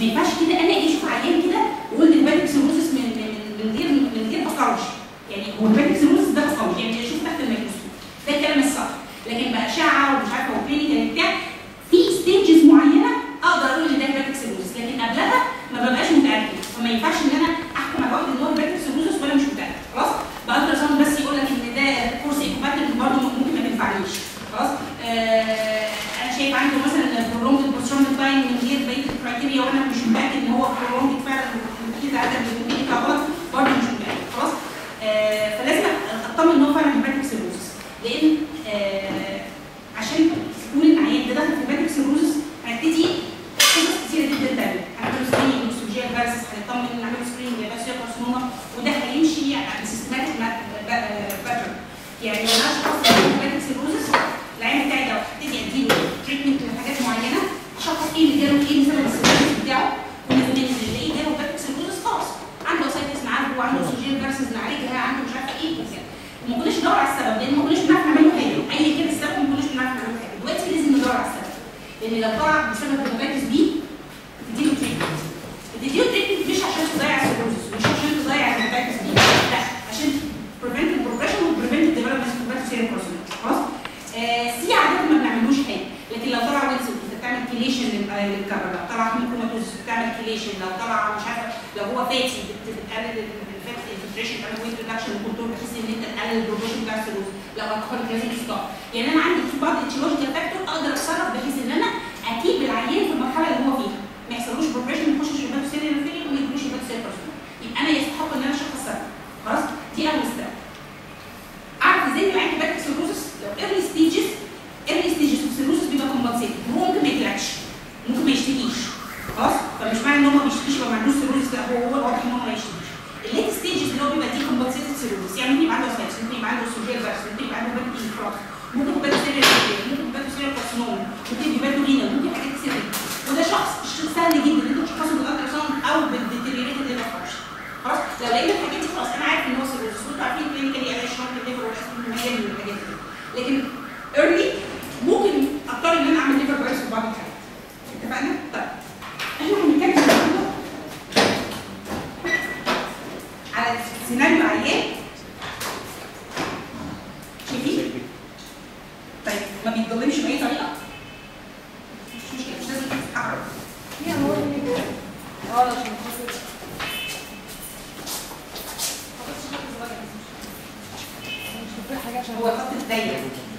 ما ينفعش كده انا اجي اشوف عيان كده واقول الهيباتيك سيروزس من غير باثولوجي. يعني هو الهيباتيك سيروزس ده باثولوجي، يعني اشوف تحت الميكروسكوب ده الكلام الصح، لكن باشعه ومش عارفه وكلينيكال بتاع في ستيجز معينه اقدر اقول ان ده هيباتيك سيروزس، لكن قبلها ما ببقاش متاكد، فما ينفعش ان انا احكم على واحد ان هو هيباتيك سيروزس وانا مش متاكد. خلاص بالترا ساوند بس يقول لك ان ده كورس ايكوباتيك برضه ممكن ما تنفعنيش. خلاص انا شايف عنده مثلا برولونج بوسترونج تايم من غير بقيه الكرايتيريا وانا مش متاكد ان هو برولونج فعلا كده عدد ممكن يطلع غلط برضه مش متاكد. خلاص فلازم اطمن ان هو فعلا هيباتيك سيروزس، لان عشان تقول ان عيان ده دخل في هيباتيك سيروزس هنبتدي قصص كتيره جدا تانيه، هنعمل سكريننج للسوجيال فيرسس، هنطمن نعمل سكريننج للباسيا كارسينوما، وده هيمشي على سيستماتيك باترن. يعني لو انا شخص هيباتيك سيروزس العين بتاعي لو هبتدي اديله تريتمنت لحاجات معينه اشخص ايه اللي جاله ايه سبب السيروزس بتاعه، ونلاقي جاله هيباتيك سيروزس خلاص عنده سايتس نعالجه وعنده سوجيال فيرسس نعالجها عنده مش عارفه ايه وكده. وما كناش ندور على السبب لان ما كناش بنعرف نعمل له حاجه، اي كده السبب ما كناش بنعرف نعمل له حاجه. دلوقتي لازم ندور على السبب، لان لو طلع بسبب هيباتيك بي تديله تريتمنت. تديله تريتمنت مش عشان تضيع السيروزس مش عشان تضيع الهيباتيك بي، لا عشان بريفنت البروجريشن وبريفنت الديفلوبمنت اوف هيباتيك سيريال كارسينوما. خلاص سي عاده ما بنعملوش حاجه، لكن لو طلع ويلز بتعمل كيليشن للكبر، لو طلع هيموكروماتوز بتعمل كيليشن، لو طلع مش عارفه لو هو فاتي بتقلل الفات انفلتريشن بتعمل ويت ريدكشن وكنترول بحيث ان انت تقلل البروجريشن بتاع السيروز. لو الكحول لازم ستوب، يعني انا عندي في بعض الاتيولوجيكال فاكتور اقدر اتصرف بحيث ان انا اكيب العيان في المرحله اللي هو فيها ما يحصلوش بروجريشن ما يخشش هيباتو سيريال فيلير وما يجيبوش هيباتو سيريال كارسينوما، يبقى انا يستحق ان انا اشخص سبب. خلاص دي اول ستيب. اعرف ازاي العيان هيباتيك سيروزس لو ايرلي ستيجز في السيروزس بيبقى كومبنسيتد، هو ممكن ما يجيلكش ممكن ما يشتكيش. خلاص فمش معنى ان هو ما بيشتكيش يبقى ما عندوش سيروزس، لا هو واضح ان هو ما يشتكيش. الليت ستيجز اللي هو بيبقى دي كومبنسيتد سيروزس، يعني ممكن يبقى عنده سايتس، ممكن يبقى عنده سوجيال فيرس، ممكن يبقى عنده هيباتيك انفراكت، ممكن هيباتو سيريال فيلير، ممكن هيباتو سيريال كارسينوما، ممكن هيباتو رينال، ممكن حاجات كتير جدا. وده شخص سهل جدا ان انت تشخصه بالالترا ساوند او بالديتيريوريتد ليفر فانكشن. خلاص لو لقينا الحاجات دي خلاص انا عارف ان هو سيروزس، وانتوا عارفين كلينيكالي انا شرط الليفر والاسم مليان من الحاجات دي. لكن ايرلي ممكن اضطر ان انا اعمل ليفر بايس في بعض الحالات. اتفقنا؟ طيب احنا هنتكلم النهارده على سيناريو عيان شايفين؟ طيب ما بيتضلمش باي طريقه؟ مش مشكله مش لازم تتحرك. هو الخط الضيق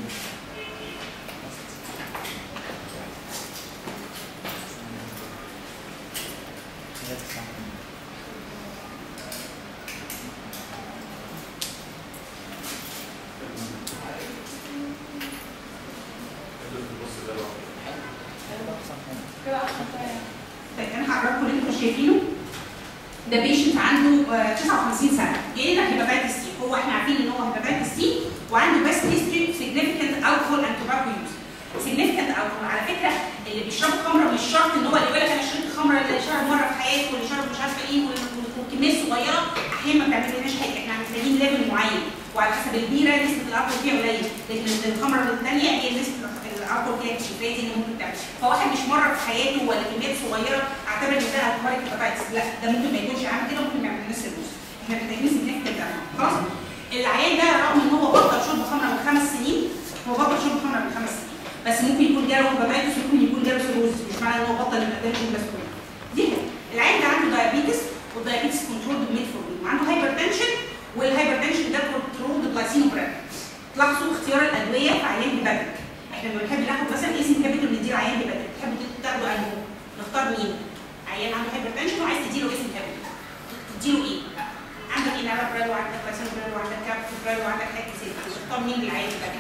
طيب انا هقربكم اللي انتوا شايفينه. ده بيشنت عنده 59 سنه جاي لنا هيباتيتس سي، هو احنا عارفين ان هو هيباتيتس سي وعنده بس هيستوري سيجنيفيكانت الكحول اند توباكو يوز. سيجنيفيكانت الكحول على فكره اللي بيشربوا خمره مش شرط ان هو اللي يقول لك انا شربت خمره اللي شرب مره في حياته واللي شرب مش عارفه ايه والكميه صغيره احيانا ما بتعملناش حاجه، احنا محتاجين ليفل معين وعلى حسب البيره نسبه الالكحول فيها قليله، لكن الخمره الثانيه هي نسبه الالكحول فيها كتير اللي ممكن تعمل. فواحد مش مره في حياته ولا كميات صغيره اعتبر ان ده الكحوليك هيباتيتس، لا ده ممكن ما يكونش عامل كده وممكن ما يعملناش سيروز. احنا محتاجين سيجنيفيكانت خلاص. العيان ده رغم ان هو بطل شرب خمره من 5 سنين، هو بطل شرب خمره من 5 سنين، بس ممكن يكون جاله هيباتيتس وممكن يكون جاله سيروز، مش معنى ان هو بطل يبقى ده يكون بس كله. دي العيان ده عنده دايابيتس والدايابيتس كنترول بميتفورمين، وعنده هايبرتنشن والهايبرتنشن ده كنترول بجلايسينوبرين. تلاحظوا اختيار الادويه في عيان هيباتيك، احنا لما بنحب ناخد مثلا ايزي كابيتال نديله عيان هيباتيك، تحبوا تاخدوا انهو؟ نختار مين؟ عيان عنده هايبرتنشن وعايز تديله ايزي كابيتال، تديله ايه؟ عندك انابريل وعندك جلايسينوبرين وعندك كابتوبرين وعندك حاجات كتير، تختار مين للعيان هيباتيك؟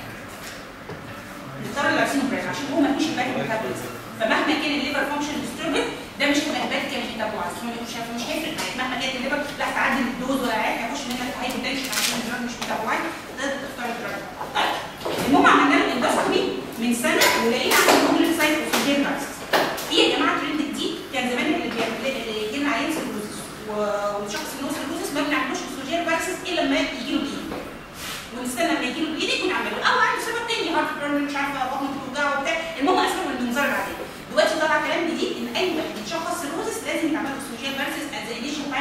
نختار الجلايسينوبرين عشان هو ما فيش هيباتيك ميتابوليزم، فمهما كان الليفر فانكشن ديستربد ده مش هيبقى هيباتيك يعني ميتابولايز، مش هيفرق معاك مهما كانت الليفر لا تعدل الدوز ولا عارف هيخش منك هايبرتنشن عشان الدراج مش ميتابولايز، ده تختار الدراج. طيب المهم عملنا له اندوسكوبي من سنه ولقينا عنده كومبليت سايت اوسوجين فيروس. في يا جماعه ترند جديد كان زمان اللي يجي لنا عيان سيروزس والشخص اللي هو سيروزس ما بنعملوش اوسوجين فيروس الا لما يجي له بايد، ونستنى لما يجي له بايد يكون عمله، او عنده سبب تاني هارت بيرن مش عارفه بطنه بتوجعه وبتاع، المهم اسباب من المنظار العاديه. دلوقتي طلع كلام جديد ان اي واحد يتشخص سيروزس لازم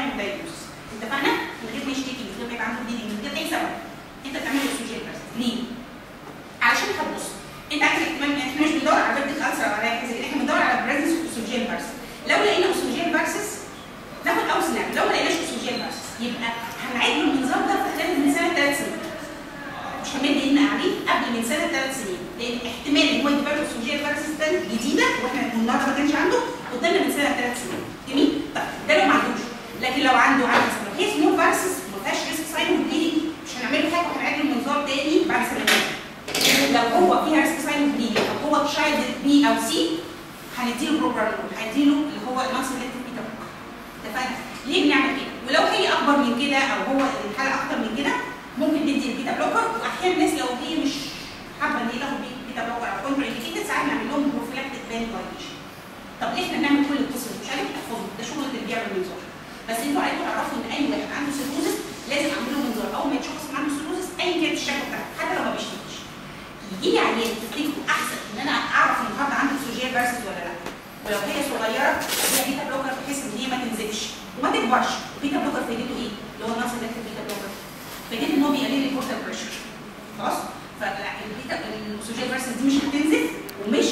يعمل دايجنوستس. اتفقنا؟ من غير ما يشتكي، من غير ما يبقى عنده بليدنج، من غير اي سبب. انت بتعمل له اسوجين بارسس. ليه؟ علشان هتبص انت عايز احتمال، احنا مش بندور على بيرد كانسر ولا حاجه زي كده، احنا بندور على بريزنس اوف اسوجين بارسس. لو لقينا اسوجين بارسس ناخد اوس نعم، لو ما لقيناش اسوجين بارسس يبقى هنعيد له النظام ده في خلال من سنه 3 سنين. مش هنمد ايدنا عليه قبل من سنه 3 سنين، لان احتمال ان هو يجيب له اسوجين بارسس ده جديده واحنا النهارده ما كانش عنده قدامنا من سنه 3 سنين. جميل؟ طيب ده لو ما عندوش، لكن لو عنده مثلا هي سمول بارسس ما فيهاش ريسك ساين وبليدنج مش هنعمل له حاجه وهنعيد له النظام تاني بعد سنتين. لو هو فيها ريسك ساين وبليدنج او هو تشايلد بي او سي هنديله بروبرانول، هنديله اللي هو نون سيلكتيف بيتا بلوكر. اتفقنا؟ ليه بنعمل كده؟ ولو هي اكبر من كده او هو الحاله اكتر من كده ممكن ندي البيتا بلوكر، واحيانا الناس لو هي مش حابه ان هي تاخد بيتا بلوكر او كونتر انديكيتد ساعات نعمل لهم بروفيلاكتيك فاليديشن. طب ليه احنا بنعمل كل القصه دي؟ مش عارف تحفظوا، ده شغل اللي بيعمل منظار. بس انتوا عليكم تعرفوا ان اي واحد عنده سيروزس لازم اعمل له منظار اول ما يتشخص ان عنده سيروزس ايا كانت الشكوى بتاعته حتى لو ما بيشتكيش. يجي لي عيان تفتكروا احسن ان انا اعرف النهارده عنده اسوجين بارسس ولا لا؟ ولو هي صغيره اديها بيتا بلوكر بحيث ان هي ما تنزلش وما تكبرش. بيتا بلوكر فايدته ايه؟ اللي هو النص ده بيتا بلوكر فايدته ان هو بيقلل البورتال بريشر. خلاص؟ فالبيتا الاسوجين بارسس دي مش هتنزل ومش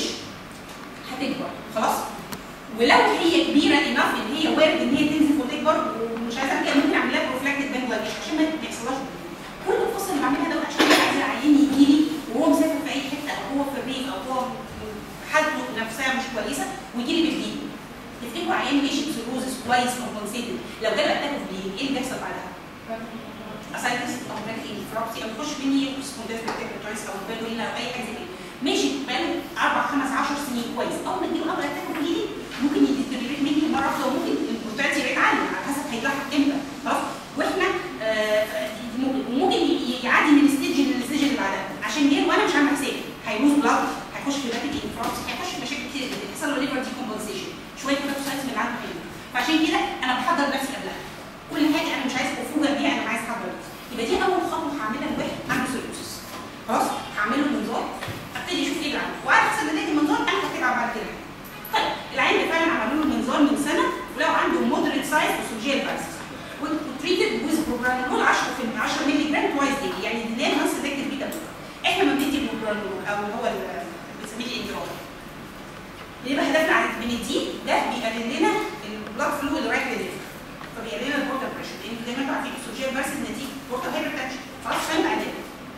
هتكبر. خلاص؟ ولو هي كبيره انف ان هي وارد ان هي تنزل وتكبر ومش عايزه كده ممكن اعمل لها بروفلاكتيك فاليديشن عشان ما يحصلهاش. كل القصه اللي بعملها ده عشان مش عايزه العيان يجي لي وهو مسافر في اي حته او هو في الريف او هو حالته نفسها مش كويسه ويجي لي بالبليد. تفتكروا عيان ماشي بسيروزس كويس كومبنسيتد لو جاله اتاك اوف بليد ايه اللي بيحصل بعدها؟ اسايتس او بلاك انفراكسي او يخش مني سبونديس بكتيريا او بالورينا او اي حاجه زي كده. ماشي بقاله 4 5 10 سنين كويس، اول ما تجيله اول اتاك اوف بليد ممكن يديتيريوريت مني مره واحده وممكن المورتاليتي ريت عاليه على حسب هيلاحق امتى. خلاص؟ واحنا ممكن يعدي من الستيج للستيج اللي بعدها عشان جه وانا مش عامل حسابي هيلوز بلاد، هيخش في باتيك انفراكس، هيخش في مشاكل كتير جدا، يحصل له ليفر ديكومبنسيشن، شويه كورتيكوسايتس من عنده حلوه. فعشان كده انا بحضر نفسي قبلها. كل حاجه انا مش عايز افوجئ بيها، انا عايز احضر نفسي. يبقى دي اول خطوه هعملها لواحد عنده سيروسس. خلاص؟ هعمل له منظار، ابتدي اشوف ايه اللي عنده، وعلى حسب نتيجه المنظار انا هتابع بعد كده. طيب العيان ده فعلا عملوا له المنظار من سنه ولو عنده مودريت سايز اسوجين بارسس وتريتد ويز بروبرانول 10 مللي جرام توايس ديلي، يعني دي نون سيلكتيف بيتا بلوكر. احنا ما بندي بروبرانول او اللي هو بنسميه الاندرول. يبقى هدفنا على بنديه ده بيقلل لنا البلاد فلو اللي رايح للليفر، فبيقلل لنا البورتال بريشر، لان زي ما انتم عارفين الاسوجين بارسس نتيجه بورتال هايبرتنشن. خلاص؟ فاهم بقللها.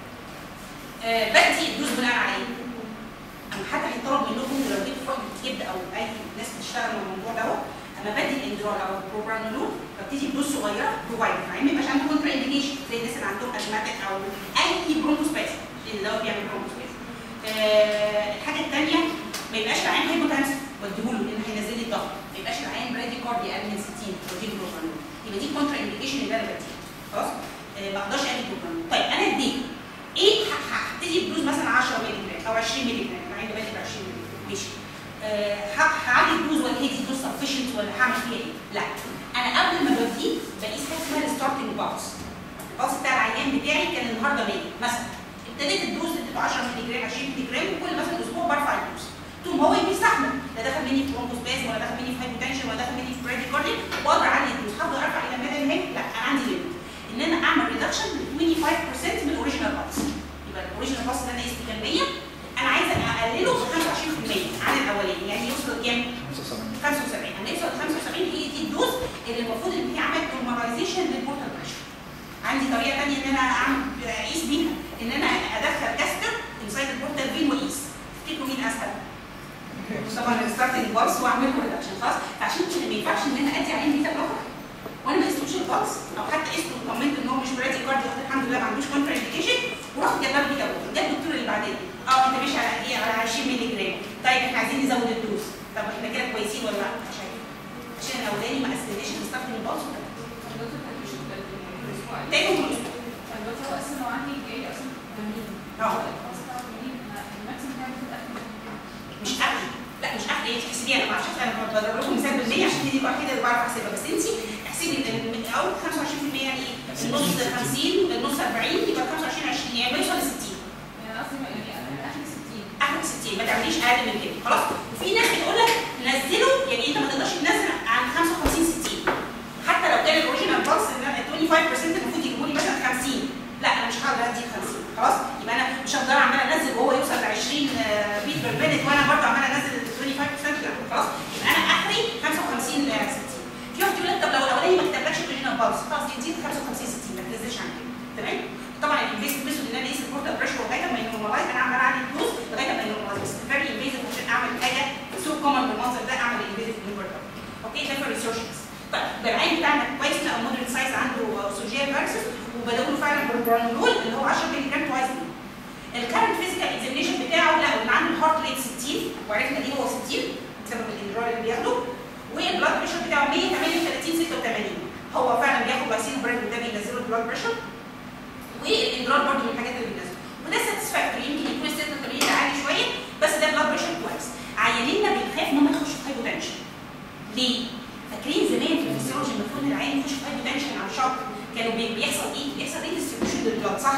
بدي الدوز بناء على ايه؟ انا حتى هيطلب منكم لو جبت فوق كبده او اي ناس بتشتغل على الموضوع دوت، انا بدي الاندرول او البروبرانول ببتدي بدوز صغيره بروفايد، مع ان ما يبقاش عنده كونترا انديكيشن زي الناس اللي عندهم ازماتيك او اي برونكوسباسم اللي هو بيعمل برونكوسباسم. الحاجه الثانيه ما يبقاش العيان هايبوتنسيف واديهوله لان هينزل لي الضغط، ما يبقاش العيان برادي كاردي اقل من 60 واديله بروبرانول، يبقى دي كونترا انديكيشن اللي انا بديها. خلاص؟ ما اقدرش ادي بروبرانول. طيب انا اديته ايه؟ هبتدي بدوز مثلا 10 مللي جرام او 20 مللي جرام، العيان ده بادئ ب 20 مللي جرام ماشي. هعلي الدوز ولا هي دي دوز سفشنت ولا هعمل فيها ايه؟ لا، انا قبل ما بديه بقيس حاجه اسمها الستارتنج بالس. البالس بتاع العيان بتاعي كان النهارده 100 مثلا، ابتديت الدوز اديته 10 مللي جرام 20 مللي جرام وكل مثلا اسبوع برفع الدوز. طول ما هو بيستحمل لا دخل مني في برونكوسبازم ولا دخل مني في هايبوتنشن ولا دخل مني في براديكارديا واقدر اعلي الدوز، هفضل ارفع الى مدى النهائي؟ لا، انا عندي ليميت ان انا اعمل ريدكشن ب 25% من الاوريجينال بالس. يبقى الاوريجينال بالس اللي انا قست كان 100 انا عايزه اقلله ب 25% عن الاولاني، يعني يوصل لكام؟ 75. هنوصل ل 75 هي دي الدوز اللي المفروض ان هي عملت نورماليزيشن للبورتال بريشر. عندي طريقه ثانيه ان انا اقيس بيها ان انا ادخل كاستر انسايد البورتال فين واقيس. تفتكروا مين اسهل؟ طبعا الستارتنج بالس واعمل له ريدكشن. خلاص؟ فعشان كده ما ينفعش ان انا ادي عين بيتا بلوكر وانا ما قستوش البالس او حتى قسته وطمنت ان هو مش برادي كارديو الحمد لله ما عندوش كونترا انديكيشن ورحت جايبه له بيتا بلوكر. ده الدكتور اللي بعدين انت ماشي على ايه؟ على 20 مللي جرام. طيب احنا عايزين نزود الدوز. طب احنا كده كويسين ولا لا؟ مش عارف. عشان الاولاني ما قستناش الستارتنج بالس ولا تاني كل اسبوع. الدكتور اصلا لو عندي جاي اصلا 80 مش اخلي، لا مش اخلي، انت تحسبيها. انا ما اعرفش، انا بضرب لكم مثال بالمية عشان دي الوحيده اللي بعرف احسبها، بس انت احسبي او 25% يعني ايه؟ النص 50 النص 40 يبقى 25 20 يعني بيوصل ل 60. يعني قصدي يعني اخر 60 اخر 60 ما تعمليش اقل من كده. خلاص؟ وفي ناس بتقول لك نزله، يعني انت ما تقدرش تنزل عن 55 60 حتى لو كان يزيد 55 60 ما تنزلش عن كده تمام. طبعا الانفيزيف ميثود ان انا اقيس البورتال بريشر لغايه ما ينورمالايز، انا عمال اعلي الدوز لغايه ما ينورمالايز، بس فيري انفيزيف عشان اعمل حاجه سو كومن بالمنظر ده اعمل انفيزيف انفرتر. اوكي ده فور ريسيرشز. طيب ده العين بتاعنا كويس او مودريت سايز عنده سوجيال فيرسس وبداوا له فعلا بالبرانولول اللي هو 10 مللي جرام توايس دي. الكارنت فيزيكال اكزامينشن بتاعه لا ان عنده الهارت ريت 60 وعرفنا ليه هو 60 بسبب الادرار اللي بياخده، والبلاد بريشر بتاعه 138 86 هو فعلا بياخد فاكسين بريد وده بينزله البلاد بريشر، والادرار برضه من الحاجات اللي بينزله وده ساتسفاكتوري. يمكن يكون السيرتوترين عالي شويه بس ده بلاد بريشر كويس. عيانينا بنخاف ان هم يخشوا في هايبوتنشن. ليه؟ فاكرين زمان في الفسيولوجي المفروض ان العيان يخش في هايبوتنشن على شوك كانوا بيحصل ايه؟ بيحصل ريديستريبيوشن للبلاد صح؟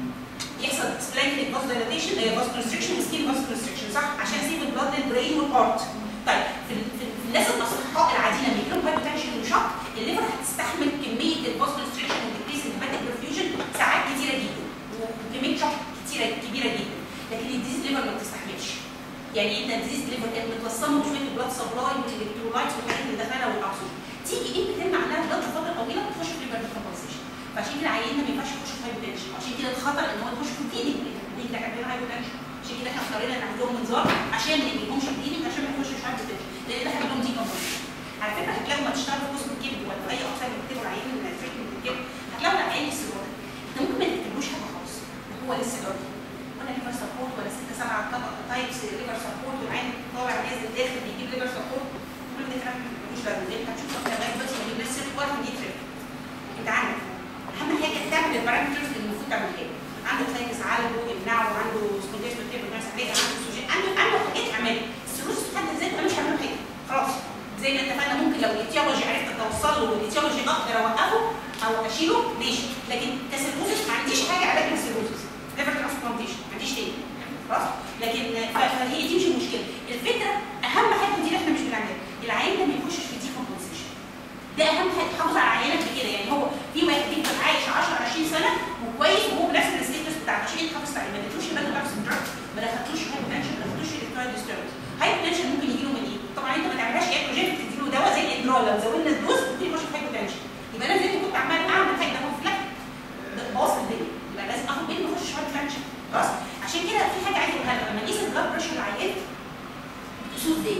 يحصل سبلانكيك فاز دايلاتيشن فاز كونستريكشن وسكين فاز كونستريكشن صح؟ عشان يسيب البلاد للبرين والهارت. طيب في الناس الاصحاء العاديين لما يجيلهم هايبوتنشن وشوك الليفر هتستحمل كميه الفاز كونستريكشن والديكريس الهيباتيك برفيوجن ساعات كتيره جدا وكميه شوك كبيره جدا، لكن الديزيز ليفر ما بتستحملش. يعني انت الديزيز ليفر كانت متوصله بشويه البلاد سبلاي والالكترولايتس والحاجات اللي داخلها والاكسجين، تيجي انت تمنع عنها بلاد فتره طويله بتخش في ليفر ديكمبنسيشن. فعشان كده عياننا ما ينفعش يخش في هايبوتنشن، وعشان كده الخطر ان هو يخش في بليدنج ده عندنا هايبوتنشن. عشان كده احنا اختارينا نعمل لهم منظار عشان ما يجيلهمش بليدنج عشان ما يخشوش في هايبوتنشن، لان ده هيعمل لهم ديكمبنسيشن. على فكره هتلاقوا ما تشتغلوا في قسم الكبد ولا في اي اقسام بتكتبوا العيان من تريتمنت الكبد هتلاقوا العيان السيروتيك انت ممكن ما تكتبلوش حاجه خالص وهو لسه جاري ولا ليفر سبورت ولا 6 7 طبق تايبس ليفر سبورت والعين طالع نازل داخل بيجيب ليفر سبورت كل ده كلام ملوش لازمه. انت هتشوف لغايه دلوقتي ما جبناش سيرت ولا دي تريب. انت عندك اهم حاجه تعمل البارامترز اللي المفروض تعمل كده. عنده سايكس عالجه امنعه، عنده سبونتيش بكتير بنفس عليه، عنده سوجين، عنده حاجات اعملها. السيروس في حد ذاته انا مش هعمل حاجه خلاص. زي ما اتفقنا ممكن لو الايتيولوجي عرفت اتوصل له والايتيولوجي اقدر اوقفه او اشيله ماشي، لكن كسيروسس ما عنديش حاجه علاج للسيروسس. ليفر ترانسبلانتيشن ما عنديش تاني خلاص. لكن فهي دي مش المشكله. الفكره اهم حاجه دي اللي احنا مش بنعملها، العيان ده ما يخشش في ديكمبنسيشن. ده اهم حاجه تحافظ على عيانك بكده. يعني هو في واحد بيفضل عايش 10 20 سنه وكويس وهو بنفس الستيتس بتاعته عشان تحافظ عليه، ما تدوش بالك نفس الدراج، ما دخلتوش هايبوتنشن، ما دخلتوش الكترايد ديستربنس. هايبوتنشن ممكن يجي له من ايه؟ طبعا انت ما تعملهاش ايتروجين تديله دواء زي الاندرال، لو زودنا الدوز ممكن يخش في هايبوتنشن. يبقى انا زي ما كنت عمال اعمل حاجه ده مفلك بوظت الدنيا، يبقى لازم اخد بالي ما اخشش هايبوتنشن خلاص. عشان كده في حاجه عايزه اقولها لك، لما نقيس البلاد بريشر العيان بصوت ازاي؟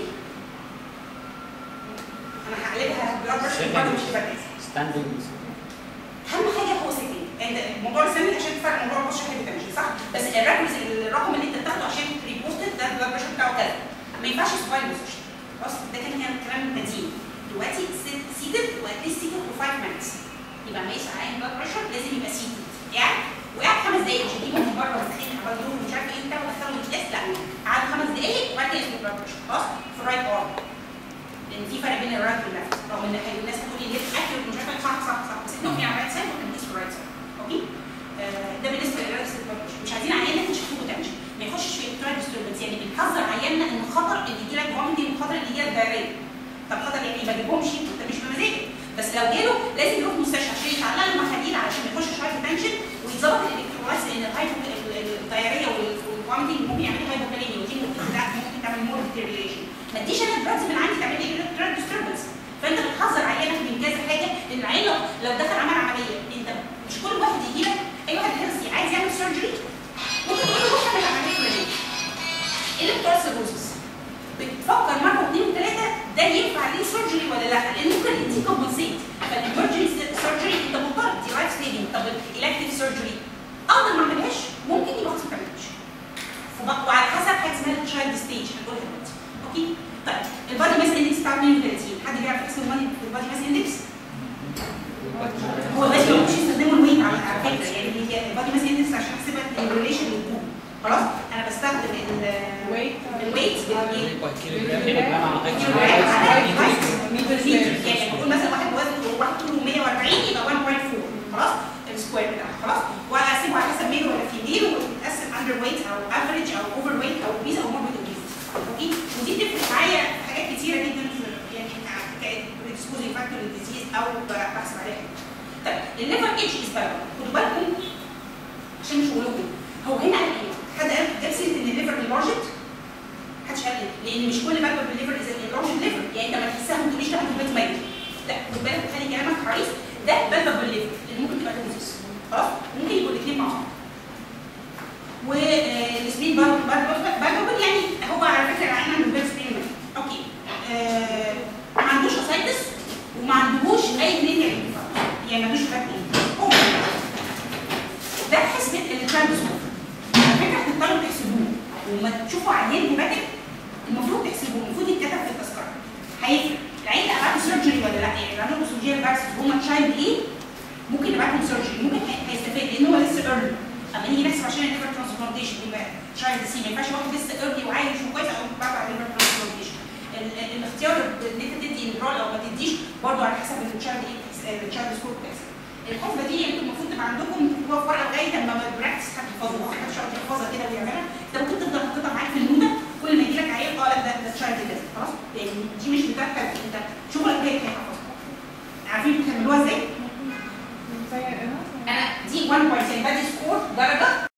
انا هقلبها بلاد بريشر برضه مش هتبقى ستاندنج. اهم حاجه هو سيتنج. انت موضوع السن عشان تفرق موضوع البشر هايبوتنشن صح؟ بس الرقم اللي انت بتاخده عشان ريبورتد ده البلاد بريشر بتاعه كذا. ما ينفعش سباين بوزيشن خلاص. ده كان كلام قديم. دلوقتي سيتد واتليست سيتد فور 5 minutes. يبقى ما يسعى عين بلاد بريشر لازم يبقى سيتد يعني وقعد 5 دقايق مش هجيبهم من بره مسخين عملوا مش عارفه ايه بتاع ودخلوا الكاس لا قعد 5 دقايق وبعد كده يسمع بلاد بريشر خلاص في الرايت ارم. لان في فرق بين الرايت والليفت رغم ان الناس بتقول لي ليفت اكيوريت مش عارفه صح بس احنا في الرايت سايد وبنقيس في الرايت سايد اوكي. ده بالنسبه للرايت بلاد بريشر. مش عايزين عياننا يخش في هايبوتنشن ما يخشش في الكترايد ديستربنس. يعني بنحذر عياننا ان خطر ان يجي لك فوميتنج وخطر ان يجي لك دايريه. طب خطر يعني ما تجيبهمش انت مش بمزاجك بس لو جاله لازم يروح مستشفى عشان يتعلق له محاليل علشان ما يخشش هايبوتنشن ويتظبط الالكترولايتس لان الدايريه والفوميتنج ممكن يعمل هايبوكاليميا ودي ممكن تعمل مور ديتيريوريشن. ما تديش انا دراجز من عندي تعمل لي الكترايد ديستربنس. فانت بتحذر عيانك من كذا حاجه لان العيان لو دخل عمل عمليه انت مش كل واحد يجي لك اي واحد هيلثي عايز يعمل سيرجري ممكن تقول له روح اعمل عمليه فلانيه. ايه اللي بتوع السيروسس؟ بتفكر مره واثنين وثلاثه ده ينفع ليه سيرجري ولا لا؟ لان ممكن يديك كومبنسيت. فالامرجنسي سيرجري انت مضطر دي رايت ستيجنج. طب الالكتيف سيرجري اقدر ما اعملهاش ممكن يبقى خلاص ما تعملهاش. وعلى حسب حاجه اسمها التشايلد ستيج هنقولها دلوقتي. اوكي؟ طيب البادي ماس اندكس بتاع 130 حد بيعرف يحسب البادي ماس اندكس؟ هو بس مش يستخدموا الويت على فكره يعني هي البادي ماس اندكس عشان احسبها ان ريليشن للطول خلاص. انا بستخدم الويت يعني بقول مثلا واحد وزنه واحد طوله 140 يبقى 1.4 خلاص السكوير بتاعه خلاص. واقسمه على حسب ميل ولا فيميل وتتقسم اندر ويت او افريج او اوفر ويت او اوبيز او موربيد اوبيز اوكي. ودي بتفرق معايا في حاجات كتيره جدا يعني كاكسبوزنج فاكتور للديزيز او بحسب عليها. طيب الليفر ايدج از بالانس خدوا بالكم عشان مش هقولكم هو هنا قال ايه؟ حد قال جاب سيره ان الليفر انلارجت؟ محدش قال كده لان مش كل بالبر بالليفر از انلارجت ليفر. يعني انت ما تحسها ما تقوليش ده بالبيت ميت لا خد بالك وخلي كلامك حريص. ده بالبر بالليفر ولا لا، يعني اللي عندهم اسوفيجيال فاكسس وهم تشايلد ايه ممكن نبعتهم سيرجري، ممكن هيستفاد لان هو لسه ايرلي. اما نيجي نحسب عشان الليفر ترانسبلانتيشن يبقى تشايلد سي، ما ينفعش واحد لسه ايرلي وعايش وكويس او بعد الليفر ترانسبلانتيشن. الاختيار ان انت تدي نيورال او ما تديش برضه على حسب التشايلد ايه، التشايلد سكور بتاعك. الحفظه دي انتوا المفروض تبقى عندكم تكتبوها في ورقه لغايه اما البراكتس هتحفظوها، ما حدش يقعد يحفظها كده ويعملها، انت ممكن تفضل حاططها معاك في النوته كل ما يجي لك عيل لا ده تشايلد كده خلاص، يعني دي مش بتاعتك انت شغلك هيك هتحفظها. عارفين بتعملوها ازاي؟ زي انا دي 1 بوينت يعني بدي سكور درجه